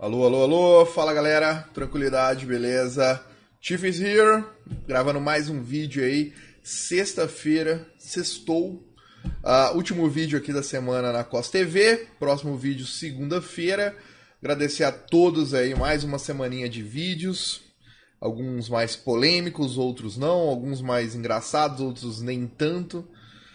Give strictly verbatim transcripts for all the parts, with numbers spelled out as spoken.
Alô, alô, alô, fala galera, tranquilidade, beleza? Chief is here, gravando mais um vídeo aí, sexta-feira, sextou, uh, último vídeo aqui da semana na Cos T V, próximo vídeo segunda-feira, agradecer a todos aí, mais uma semaninha de vídeos, alguns mais polêmicos, outros não, alguns mais engraçados, outros nem tanto,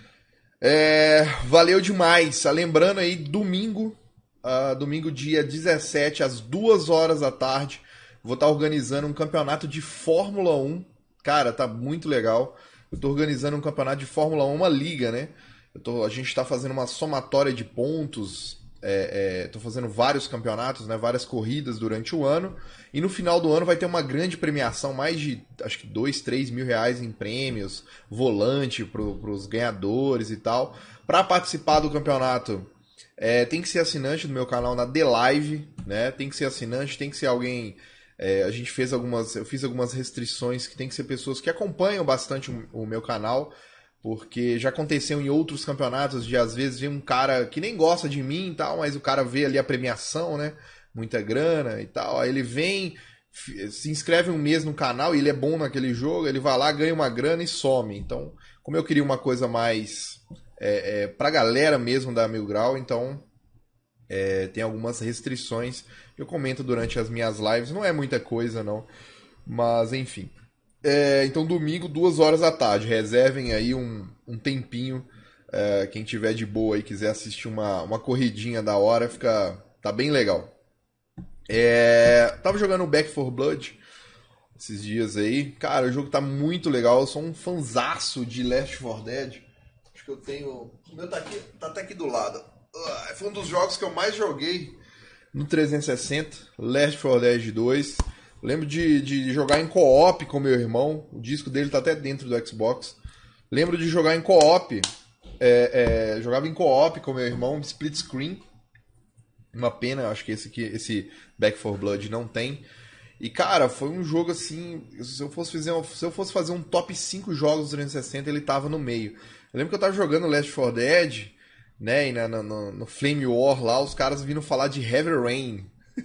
é, valeu demais, lembrando aí, domingo, Uh, domingo dia dezessete, às duas horas da tarde, vou estar organizando um campeonato de Fórmula um. Cara, tá muito legal. Eu tô organizando um campeonato de Fórmula um, uma liga, né? Eu tô, a gente tá fazendo uma somatória de pontos. É, é, tô fazendo vários campeonatos, né? Várias corridas durante o ano. E no final do ano vai ter uma grande premiação, mais de, acho que dois, três mil reais em prêmios, volante pro, pros ganhadores e tal. Para participar do campeonato, É, tem que ser assinante do meu canal na The Live, né? Tem que ser assinante, tem que ser alguém. É, a gente fez algumas, eu fiz algumas restrições que tem que ser pessoas que acompanham bastante o, o meu canal, porque já aconteceu em outros campeonatos de às vezes ver um cara que nem gosta de mim e tal, mas o cara vê ali a premiação, né? Muita grana e tal. Aí ele vem, se inscreve um mês no canal e ele é bom naquele jogo, ele vai lá, ganha uma grana e some. Então, como eu queria uma coisa mais É, é, pra galera mesmo da Mil Grau, então é, tem algumas restrições que eu comento durante as minhas lives, não é muita coisa não, mas enfim. É, então domingo, duas horas da tarde, reservem aí um, um tempinho, é, quem tiver de boa e quiser assistir uma, uma corridinha da hora, fica, tá bem legal. É, tava jogando Back four Blood esses dias aí, cara, o jogo tá muito legal, eu sou um fanzaço de Left four Dead. Que eu tenho. O meu tá, aqui, tá até aqui do lado. Uh, foi um dos jogos que eu mais joguei no trezentos e sessenta, Left four Dead dois. Lembro de, de jogar em co-op com meu irmão. O disco dele tá até dentro do Xbox. Lembro de jogar em co-op. É, é, jogava em co-op com meu irmão, split screen. Uma pena, acho que esse, aqui, esse Back four Blood não tem. E cara, foi um jogo assim. Se eu fosse fazer um, se eu fosse fazer um top cinco jogos do trezentos e sessenta, ele tava no meio. Eu lembro que eu tava jogando Left four Dead, né, e na, na, no, no Flame War lá, os caras vindo falar de Heavy Rain.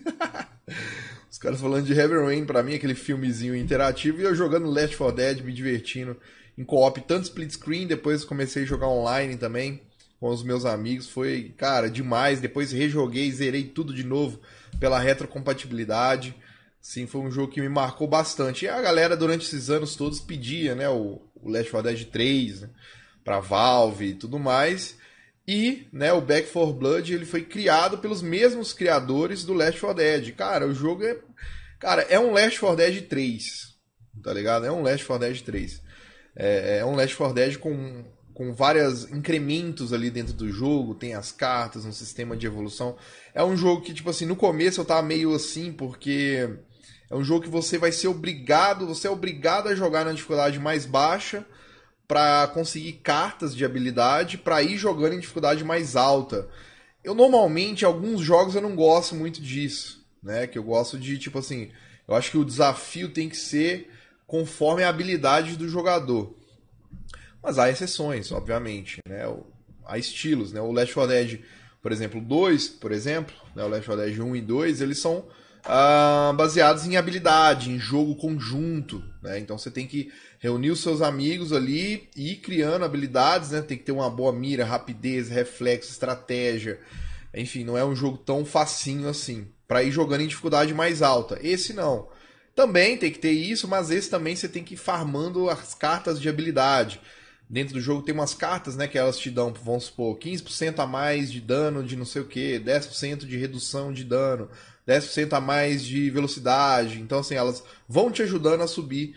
Os caras falando de Heavy Rain pra mim, aquele filmezinho interativo, e eu jogando Left four Dead, me divertindo em co-op, tanto split screen, depois comecei a jogar online também com os meus amigos, foi, cara, demais. Depois rejoguei, zerei tudo de novo pela retrocompatibilidade. Sim, foi um jogo que me marcou bastante. E a galera durante esses anos todos pedia, né, o, o Left four Dead três, né, para Valve e tudo mais. E, né, o Back four Blood, ele foi criado pelos mesmos criadores do Left four Dead. Cara, o jogo é, cara, é um Left four Dead três, tá ligado? É um Left four Dead três. É, é um Left four Dead com com vários incrementos ali dentro do jogo, tem as cartas, um sistema de evolução. É um jogo que, tipo assim, no começo eu tava meio assim, porque é um jogo que você vai ser obrigado, você é obrigado a jogar na dificuldade mais baixa para conseguir cartas de habilidade para ir jogando em dificuldade mais alta. Eu normalmente, alguns jogos eu não gosto muito disso, né? Que eu gosto de, tipo assim, eu acho que o desafio tem que ser conforme a habilidade do jogador. Mas há exceções, obviamente, né? Há estilos, né? O Left four Dead, por exemplo, dois, por exemplo, né? O Left four Dead um e dois, eles são ah, baseados em habilidade, em jogo conjunto, né? Então você tem que reunir os seus amigos ali e ir criando habilidades, né? Tem que ter uma boa mira, rapidez, reflexo, estratégia. Enfim, não é um jogo tão facinho assim, para ir jogando em dificuldade mais alta. Esse não. Também tem que ter isso, mas esse também você tem que ir farmando as cartas de habilidade. Dentro do jogo tem umas cartas, né, que elas te dão, vamos supor, quinze por cento a mais de dano de não sei o que, dez por cento de redução de dano, dez por cento a mais de velocidade. Então, assim, elas vão te ajudando a subir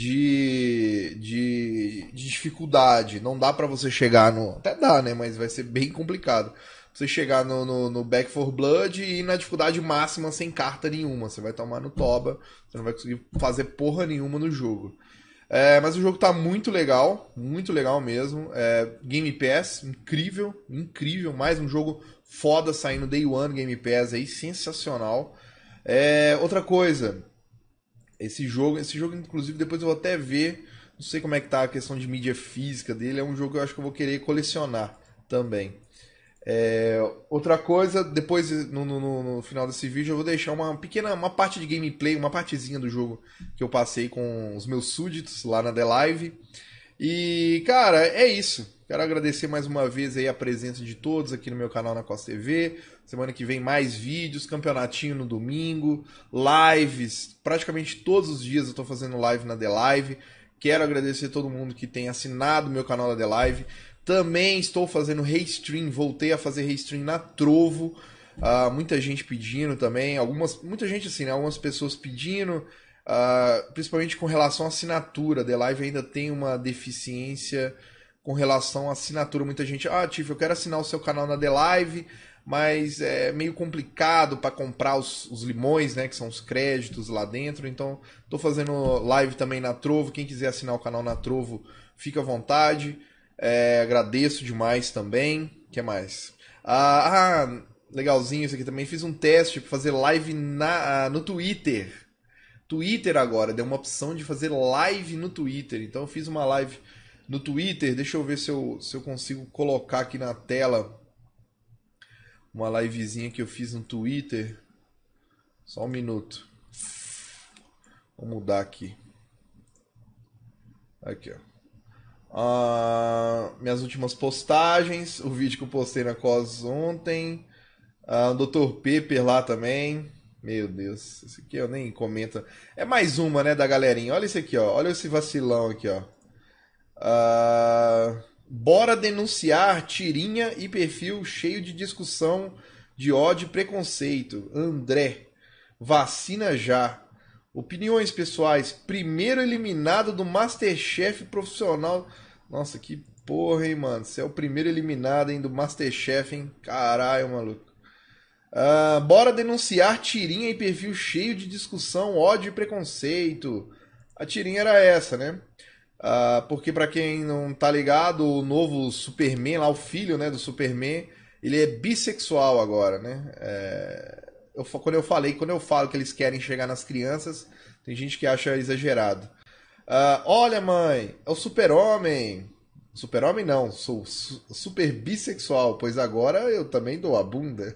de, de, de dificuldade. Não dá pra você chegar no... Até dá, né, mas vai ser bem complicado. Você chegar no, no, no Back four Blood e ir na dificuldade máxima sem carta nenhuma. Você vai tomar no toba, você não vai conseguir fazer porra nenhuma no jogo. É, mas o jogo tá muito legal, muito legal mesmo. É, Game Pass, incrível, incrível. Mais um jogo foda saindo Day One Game Pass aí, sensacional. É, outra coisa, esse jogo, esse jogo inclusive depois eu vou até ver, não sei como é que tá a questão de mídia física dele. É um jogo que eu acho que eu vou querer colecionar também. É, outra coisa, depois no, no, no final desse vídeo eu vou deixar uma pequena, uma parte de gameplay, uma partezinha do jogo que eu passei com os meus súditos lá na The Live. E, cara, é isso. Quero agradecer mais uma vez aí a presença de todos aqui no meu canal na Costa T V. Semana que vem mais vídeos, campeonatinho no domingo, lives, praticamente todos os dias eu tô fazendo live na The Live. Quero agradecer a todo mundo que tem assinado o meu canal da The Live. Também estou fazendo restream, voltei a fazer restream na Trovo. Uh, muita gente pedindo também, algumas, muita gente assim, né? Algumas pessoas pedindo, uh, principalmente com relação à assinatura. The Live ainda tem uma deficiência com relação à assinatura. Muita gente, ah, Tiff, eu quero assinar o seu canal na The Live, mas é meio complicado para comprar os, os limões, né? Que são os créditos lá dentro. Então, estou fazendo live também na Trovo. Quem quiser assinar o canal na Trovo, fica à vontade. É, agradeço demais também. O que mais? Ah, ah, legalzinho isso aqui também. Fiz um teste para fazer live na, no Twitter. Twitter agora, deu uma opção de fazer live no Twitter. Então eu fiz uma live no Twitter. Deixa eu ver se eu, se eu consigo colocar aqui na tela uma livezinha que eu fiz no Twitter. Só um minuto. Vou mudar aqui. Aqui, ó. Uh, minhas últimas postagens, o vídeo que eu postei na C O S ontem, uh, o doutor Pepper lá também. Meu Deus, esse aqui eu nem comento. É mais uma, né, da galerinha. Olha esse aqui, ó. Olha esse vacilão aqui, ó. Uh, bora denunciar tirinha e perfil cheio de discussão de ódio e preconceito. André, vacina já. Opiniões pessoais. Primeiro eliminado do Masterchef profissional. Nossa, que porra, hein, mano. Você é o primeiro eliminado, hein, do Masterchef, hein. Caralho, maluco. Uh, bora denunciar tirinha e perfil cheio de discussão, ódio e preconceito. A tirinha era essa, né? Uh, porque pra quem não tá ligado, o novo Superman, lá o filho, né, do Superman, ele é bissexual agora, né? É... Eu, quando eu falei, quando eu falo que eles querem chegar nas crianças, tem gente que acha exagerado. Uh, olha, mãe, é o super-homem. Super-homem não, sou su super bissexual, pois agora eu também dou a bunda.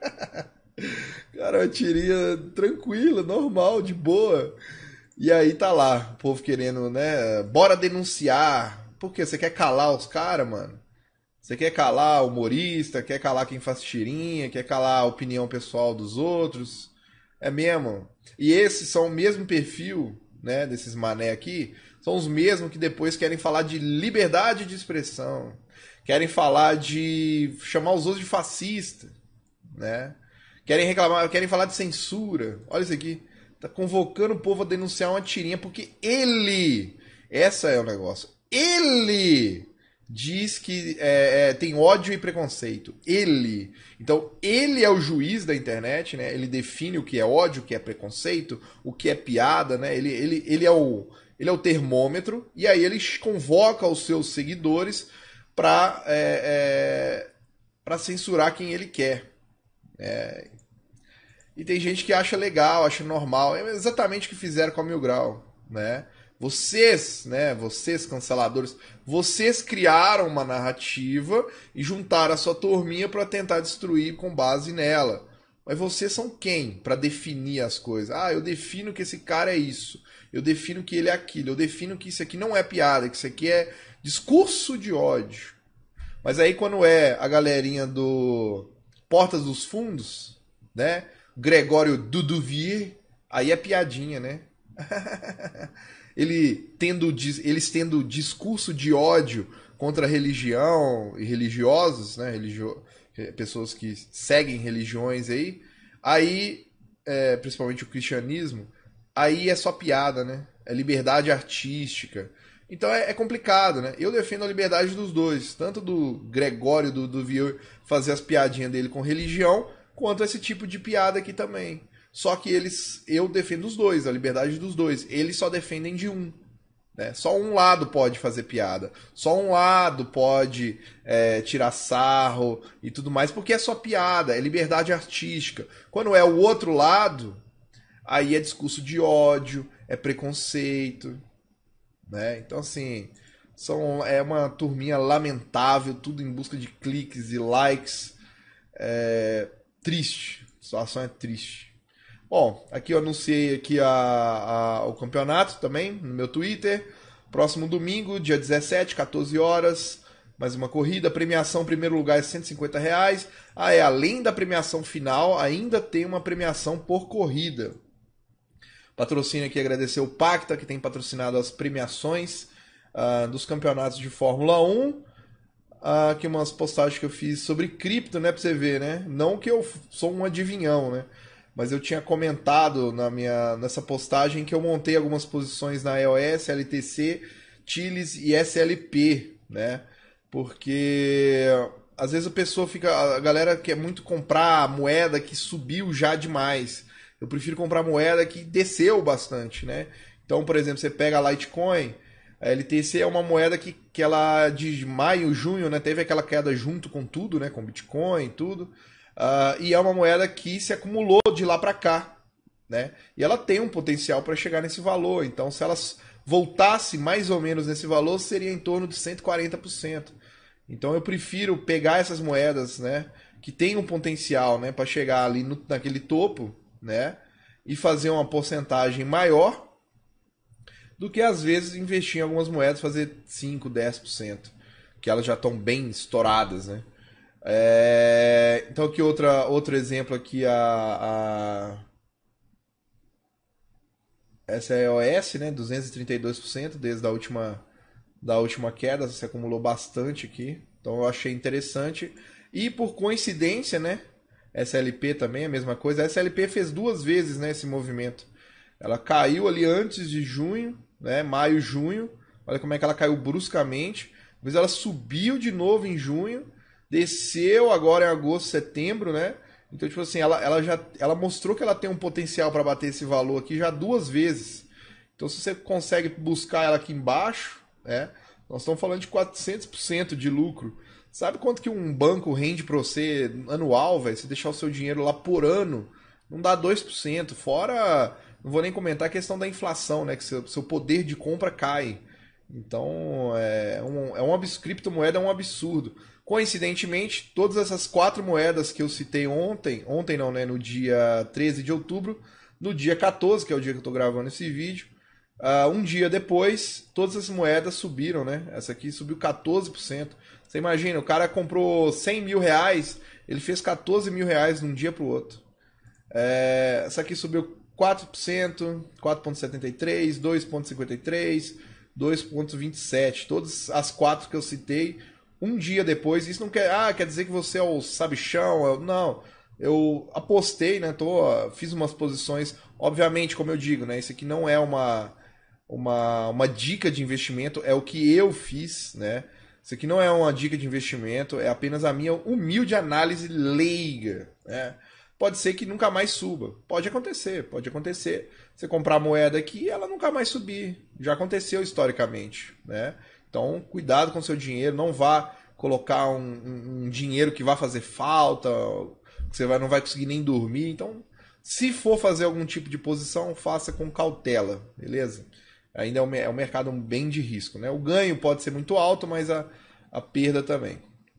Cara, uma tirinha tranquila, normal, de boa. E aí tá lá, o povo querendo, né? Bora denunciar. Por quê? Você quer calar os caras, mano? Você quer calar o humorista, quer calar quem faz tirinha, quer calar a opinião pessoal dos outros. É mesmo. E esses são o mesmo perfil, né, desses mané aqui, são os mesmos que depois querem falar de liberdade de expressão, querem falar de chamar os outros de fascista, né? Querem reclamar, querem falar de censura. Olha isso aqui. Tá convocando o povo a denunciar uma tirinha porque ele, essa é o negócio. Ele diz que é, é, tem ódio e preconceito. Ele. Então, ele é o juiz da internet, né? Ele define o que é ódio, o que é preconceito, o que é piada, né? Ele, ele, ele, é, o, ele é o termômetro, e aí ele convoca os seus seguidores para é, é, para censurar quem ele quer. É. E tem gente que acha legal, acha normal. É exatamente o que fizeram com a Mil Grau, né? Vocês, né, vocês canceladores, vocês criaram uma narrativa e juntaram a sua turminha para tentar destruir com base nela. Mas vocês são quem para definir as coisas? Ah, eu defino que esse cara é isso. Eu defino que ele é aquilo. Eu defino que isso aqui não é piada, que isso aqui é discurso de ódio. Mas aí quando é a galerinha do Portas dos Fundos, né? Gregório Duduvier, aí é piadinha, né? Ele tendo, eles tendo discurso de ódio contra a religião e religiosos, né? Religio, pessoas que seguem religiões aí, aí, é, principalmente o cristianismo, aí é só piada, né? É liberdade artística. Então é, é complicado, né? Eu defendo a liberdade dos dois, tanto do Gregório do Duvier fazer as piadinhas dele com religião, quanto esse tipo de piada aqui também. Só que eles, eu defendo os dois, a liberdade dos dois. Eles só defendem de um. Né? Só um lado pode fazer piada. Só um lado pode é, tirar sarro e tudo mais, porque é só piada, é liberdade artística. Quando é o outro lado, aí é discurso de ódio, é preconceito. Né? Então, assim, São, é uma turminha lamentável, tudo em busca de cliques e likes. É, triste, a situação é triste. Bom, aqui eu anunciei aqui a, a, o campeonato também no meu Twitter. Próximo domingo, dia dezessete, quatorze horas, mais uma corrida. Premiação, primeiro lugar, é cento e cinquenta reais. Ah, é, além da premiação final, ainda tem uma premiação por corrida. Patrocínio aqui, agradecer o Pacta, que tem patrocinado as premiações uh, dos campeonatos de Fórmula um. Uh, aqui umas postagens que eu fiz sobre cripto, né, pra você ver, né? Não que eu sou um adivinhão, né? Mas eu tinha comentado na minha, nessa postagem que eu montei algumas posições na E O S, L T C, Chiles e S L P, né? Porque às vezes a pessoa fica, a galera quer muito comprar moeda que subiu já demais. Eu prefiro comprar moeda que desceu bastante, né? Então, por exemplo, você pega a Litecoin, a L T C é uma moeda que, que ela de maio, junho, né, teve aquela queda junto com tudo, né, com Bitcoin e tudo. Uh, e é uma moeda que se acumulou de lá para cá, né? E ela tem um potencial para chegar nesse valor. Então, se ela voltasse mais ou menos nesse valor, seria em torno de cento e quarenta por cento. Então, eu prefiro pegar essas moedas, né, que tem um potencial, né, para chegar ali no, naquele topo, né, e fazer uma porcentagem maior do que às vezes investir em algumas moedas, fazer cinco, dez por cento, que elas já estão bem estouradas, né? É, então aqui outra, outro exemplo aqui, a, a essa é a E O S, né, duzentos e trinta e dois por cento desde a última, da última queda, se acumulou bastante aqui, então eu achei interessante. E por coincidência, né, S L P também é a mesma coisa, a S L P fez duas vezes, né, esse movimento. Ela caiu ali antes de junho, né, maio, junho, olha como é que ela caiu bruscamente, depois ela subiu de novo em junho, desceu agora em agosto, setembro, né? Então, tipo assim, ela, ela já ela mostrou que ela tem um potencial para bater esse valor aqui já duas vezes. Então, se você consegue buscar ela aqui embaixo, né? Nós estamos falando de quatrocentos por cento de lucro. Sabe quanto que um banco rende para você anual, velho? Se deixar o seu dinheiro lá por ano, não dá dois por cento. Fora, não vou nem comentar a questão da inflação, né? Que seu, seu poder de compra cai. Então, é um, é um criptomoeda é um absurdo. Coincidentemente, todas essas quatro moedas que eu citei ontem, ontem não, né, no dia treze de outubro, no dia quatorze, que é o dia que eu estou gravando esse vídeo, uh, um dia depois, todas as moedas subiram, né? Essa aqui subiu quatorze por cento. Você imagina, o cara comprou cem mil reais, ele fez quatorze mil reais de um dia para o outro. É, essa aqui subiu quatro por cento, quatro vírgula setenta e três por cento, dois vírgula cinquenta e três por cento, dois vírgula vinte e sete por cento. Todas as quatro que eu citei, um dia depois. Isso não quer, ah, quer dizer que você é o sabichão. Eu, não, eu apostei, né? Tô, fiz umas posições. Obviamente, como eu digo, né? Isso aqui não é uma, uma, uma dica de investimento, é o que eu fiz, né? Isso aqui não é uma dica de investimento, é apenas a minha humilde análise leiga, né? Pode ser que nunca mais suba. Pode acontecer, pode acontecer. Você comprar moeda aqui e ela nunca mais subir. Já aconteceu historicamente, né? Então, cuidado com o seu dinheiro. Não vá colocar um, um, um dinheiro que vai fazer falta, que você vai, não vai conseguir nem dormir. Então, se for fazer algum tipo de posição, faça com cautela, beleza? Ainda é um, é um mercado bem de risco, né? O ganho pode ser muito alto, mas a, a perda também.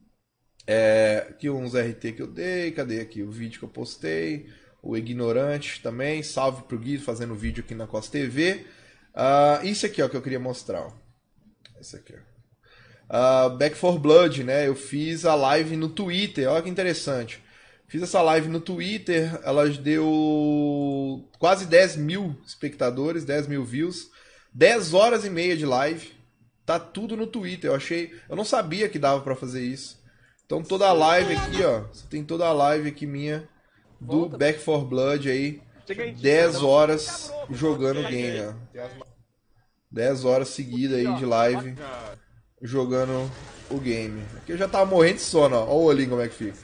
É, aqui uns R T que eu dei, cadê aqui o vídeo que eu postei, o ignorante também, salve pro Gui fazendo vídeo aqui na Costa T V. Uh, isso aqui ó, que eu queria mostrar, ó. Esse aqui, ó. Uh, Back for Blood, né? Eu fiz a live no Twitter, olha que interessante. Fiz essa live no Twitter, ela deu quase dez mil espectadores, dez mil views, dez horas e meia de live, tá tudo no Twitter. Eu achei, eu não sabia que dava pra fazer isso. Então toda a live aqui, ó, você tem toda a live aqui minha do Volta. Back for Blood aí, dez horas jogando o game, ó. dez horas seguidas aí de live jogando o game. Aqui eu já tava morrendo de sono, ó. Olha o olhinho como é que fica.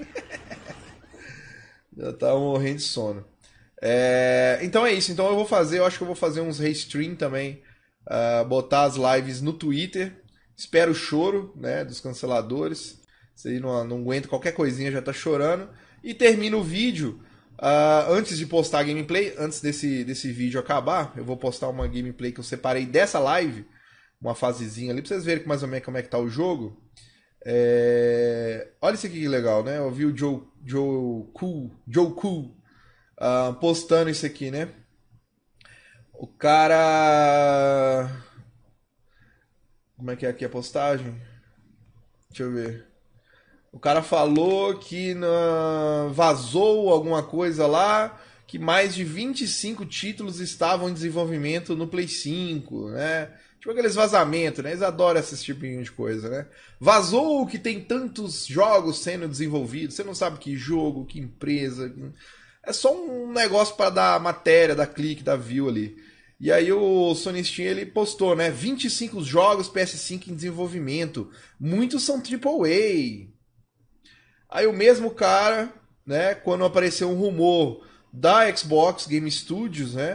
Já tava morrendo de sono. É... Então é isso, então eu vou fazer, eu acho que eu vou fazer uns restream também, uh, botar as lives no Twitter. Espero o choro, né, dos canceladores. Se aí não, não aguenta qualquer coisinha, já tá chorando. E termino o vídeo. Uh, antes de postar a gameplay, antes desse, desse vídeo acabar, eu vou postar uma gameplay que eu separei dessa live. uma fasezinha ali, pra vocês verem mais ou menos como é que tá o jogo. É... Olha isso aqui que legal, né? Eu vi o Joe, Joe Cool, Joe Cool uh, postando isso aqui, né? O cara... Como é que é aqui a postagem? Deixa eu ver. O cara falou que na... vazou alguma coisa lá, que mais de vinte e cinco títulos estavam em desenvolvimento no Play cinco, né? Tipo aqueles vazamentos, né? Eles adoram esse tipo de coisa, né? Vazou que tem tantos jogos sendo desenvolvidos, você não sabe que jogo, que empresa. É só um negócio para dar matéria, dar clique, dar view ali. E aí o Sony Steam ele postou, né? vinte e cinco jogos P S cinco em desenvolvimento. Muitos são triplo A. Aí o mesmo cara, né? Quando apareceu um rumor da Xbox Game Studios, né?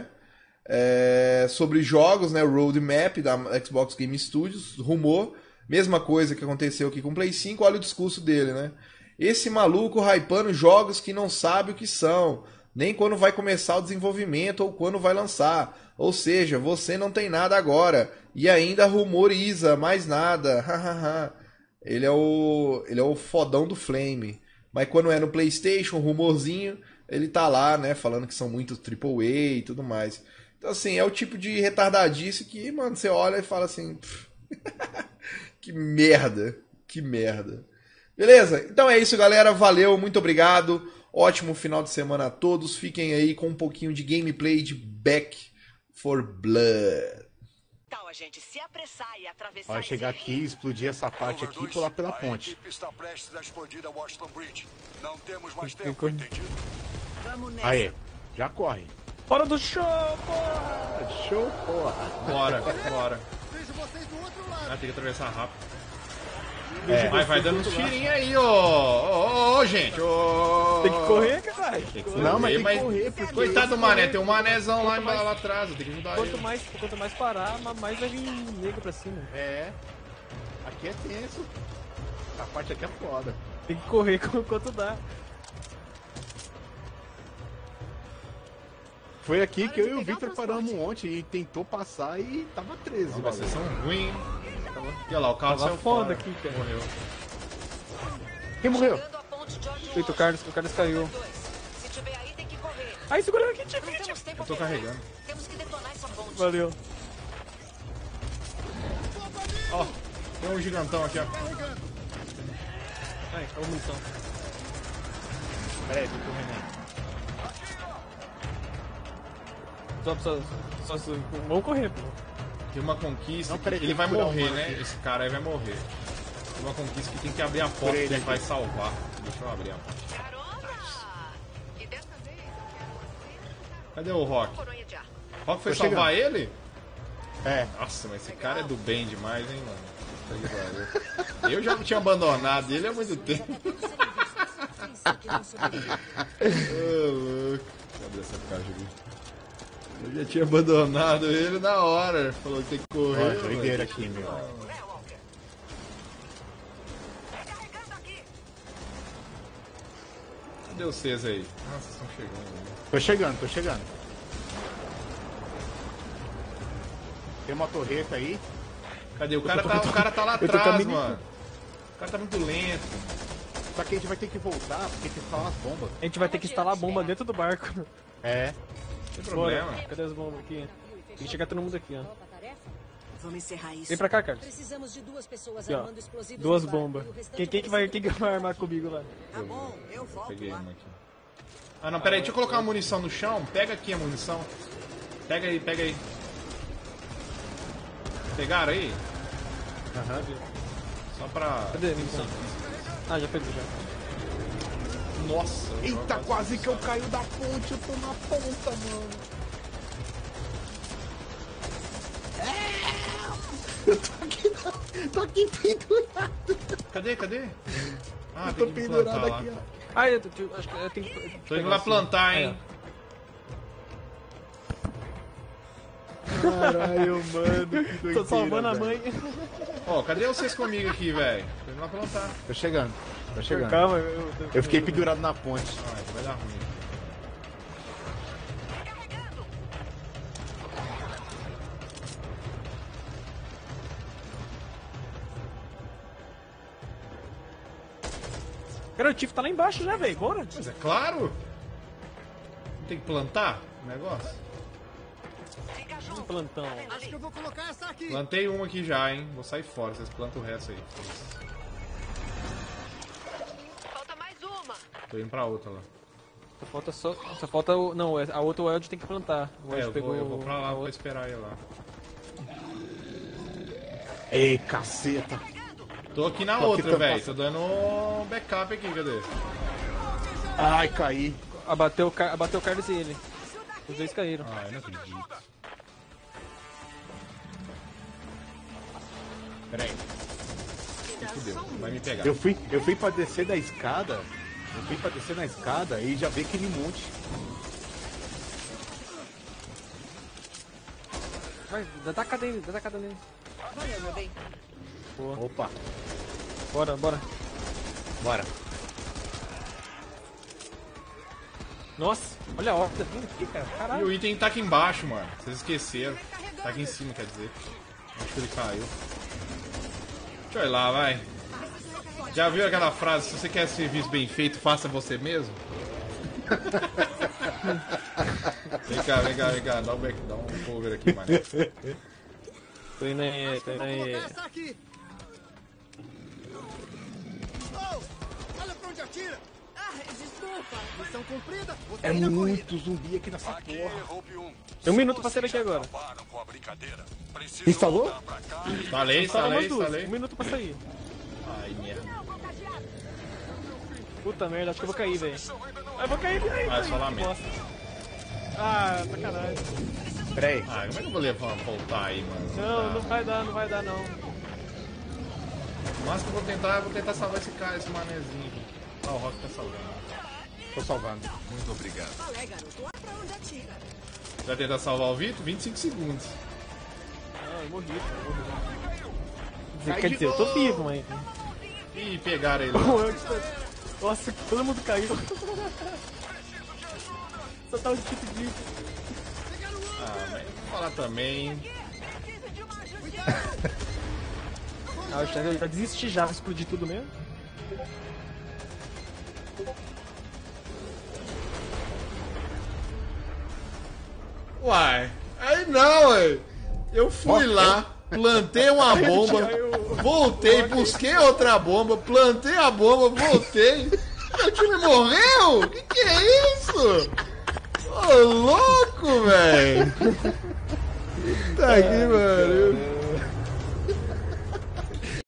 É, sobre jogos, né? Roadmap da Xbox Game Studios, rumor. Mesma coisa que aconteceu aqui com o Play cinco. Olha o discurso dele, né? Esse maluco hypando jogos que não sabe o que são. Nem quando vai começar o desenvolvimento ou quando vai lançar. Ou seja, você não tem nada agora. E ainda rumoriza mais nada. ele, é o, ele é o fodão do Flame. Mas quando é no PlayStation, rumorzinho, ele tá lá, né? Falando que são muitos triplo A e tudo mais. Então, assim, é o tipo de retardadice que, mano, você olha e fala assim... que merda. Que merda. Beleza? Então é isso, galera. Valeu, muito obrigado. Ótimo final de semana a todos. Fiquem aí com um pouquinho de gameplay de Back for Blood. Tal a gente se apressar e atravessar. Vai chegar aqui, explodir essa parte aqui e pular pela ponte. A equipe está prestes a explodir a Washington Bridge. Não temos mais tempo, entendido? Vamos nessa. Aê, já corre. Fora do show, porra! Show, porra. Bora, bora. Vejo vocês do outro lado. Ah, tem que atravessar rápido. É. Vai, vai dando uns tirinhos aí, ô, ô, ô, gente, ô. Tem que correr, caralho. Tem que Não, mas tem que mas- correr, porque... Coitado do mané, tem um Quanto manézão lá, quanto mais- lá atrás, tem que ajudar Quanto ele. mais, quanto mais parar, ma- mais vai vir negro pra cima. É, aqui é tenso. A parte aqui é foda. Tem que correr com- quanto dá. Foi aqui que eu e o Victor paramos ontem e tentou passar e tava treze. Nossa, vocês valeu. são ruins, hein? Olha lá, o carro Tava saiu foda fora. aqui, cara. Morreu. Quem morreu? Chegando à ponte George Eita, o Carlos, o Carlos caiu. Se tiver aí, tem que correr. Ai, segura aqui, Não tia. temos tempo Eu tô a perder. carregando. Temos que detonar essa ponte. Valeu. Ó, tem um gigantão aqui, ó. Ai, acabou a munição. Pera aí, tô correndo aí. Só, só, só, só, vamos correr, pô. Tem uma conquista, Não, peraí, ele tem vai que curar morrer, um né? aqui. Esse cara aí vai morrer. Tem uma conquista que tem que abrir a porta Curei que ele ele vai aqui. salvar. Deixa eu abrir a porta. Caramba! E dessa vez eu quero você. Cadê o Rock? Coronha de ar. Rock foi Tô salvar ele? É, Nossa, mas esse cara é do bem demais, hein, mano? Puta que pariu. Eu já tinha abandonado ele há muito tempo. Ô, louco. Cadê essa caixa aqui? Eu já tinha abandonado ele na hora. Falou que tem que correr. ó, mano. doideira aqui, meu. Cadê vocês aí? Nossa, vocês estão chegando. Né? Tô chegando, tô chegando. Tem uma torreta aí. Cadê? O cara tá, o cara tá lá eu tô atrás, caminhando. mano. O cara tá muito lento. Só que a gente vai ter que voltar, porque tem que instalar as bombas. A gente vai ter que instalar a bomba dentro do barco. É. Não tem Bora. problema. Cadê as bombas aqui? Tem que chegar todo mundo aqui, ó. Vamos encerrar isso. Vem pra cá, Carlos. Precisamos de duas pessoas Aqui, ó. armando explosivos. Duas no barco, bombas. e o restante Quem, quem, que vai, quem que vai armar comigo lá? Tá bom, eu volto Peguei lá. uma aqui. Ah, não, peraí, deixa eu colocar a munição no chão. Pega aqui a munição. Pega aí, pega aí. Pegaram aí? Aham. Só pra... Cadê a munição? Ah, já pegou já. Nossa. Eita, quase que eu caio da ponte, eu tô na ponta, mano. É! Eu tô aqui, na... tô aqui pendurado. Cadê, cadê? Ah, Eu tô tem que pendurado plantar aqui, lá. ó. Ah, eu, eu, acho que eu tenho que. Tô indo lá plantar, Aí, hein? Caralho, mano, que ó. doideira, Tô salvando a velho. mãe. Ó, cadê vocês comigo aqui, velho? Tô indo lá plantar. Tô chegando, tô chegando. Calma, eu, eu, Eu fiquei pendurado na ponte. Ah, isso vai dar ruim. Cara, o Tiff tá lá embaixo já, velho. Bora. Mas é claro. Não tem que plantar o negócio? Um plantão. Acho que eu vou colocar essa aqui. Plantei uma aqui já, hein? Vou sair fora, vocês plantam o resto aí. Falta mais uma. Tô indo pra outra lá. Só falta só. Só falta o. Não, a outra o Eld tem que plantar. O É, Eld eu pegou. vou, eu vou pra lá a pra outra. esperar ele lá. Ei, caceta. Tô aqui na Tô aqui outra, também. velho. Tô dando backup aqui, cadê? Ai, caí. Abateu o, Car... Abateu o Carlos e ele. Os dois caíram. Ah, eu não acredito. Pera aí. Fudeu, vai me pegar. Eu fui, eu fui pra descer da escada. Eu fui pra descer na escada e já vi aquele monte. Vai, dá tacada nele, dá tacada nele. Valeu, meu bem. Boa. Opa, Bora, bora. bora. Nossa, olha a horta vindo aqui, cara. E Caralho. o item tá aqui embaixo, mano. Vocês esqueceram. Tá aqui em cima, quer dizer. Acho que ele caiu. Deixa eu ir lá, vai. Já viu aquela frase, se você quer serviço bem feito, faça você mesmo? Vem cá, vem cá, vem cá. Dá um, back, dá um cover aqui, mano. Tô indo aí, tô indo Vou aí. colocar essa aqui. Oh, olha pra onde atira. Ah, desculpa. Missão cumprida. Vou É sair na corrida. muito zumbi aqui nessa Aqui, porra. Hope um. Tem um minuto pra Se sair daqui vocês agora. acabaram com a brincadeira, precisam Instalou? voltar pra cá e Instalei, Instala instalei, umas duas. Um instalei. minuto pra sair. Ai, merda. Puta merda, acho que eu vou cair, velho. Ah, eu vou cair, velho. Ah, é só lamento. Bosta. Ah, sacanagem. Pera aí. Ah, como é que eu vou levar, voltar aí, mano? Não, Tá. não vai dar, não vai dar, não. Mas que eu vou tentar, eu vou tentar salvar esse cara, esse manezinho. Ah, o Rock tá salvando. Tô salvando. muito obrigado. Falei, garoto. Olha pra onde atira. Vai tentar salvar o Vitor? vinte e cinco segundos. Não, eu morri, eu morri. Cai Quer de dizer, eu tô novo. vivo, mas... Ih, pegaram ele. Nossa, todo mundo caiu. Só tá o tipo de... Ah, mas vou falar também. Ah, eu já, eu já desisti já, vou explodir tudo mesmo. Uai, aí não, ué. Eu fui lá, plantei uma bomba, voltei, busquei outra bomba, plantei a bomba, voltei. Meu time morreu? Que que é isso? Ô, louco, velho. Tá aqui, mano.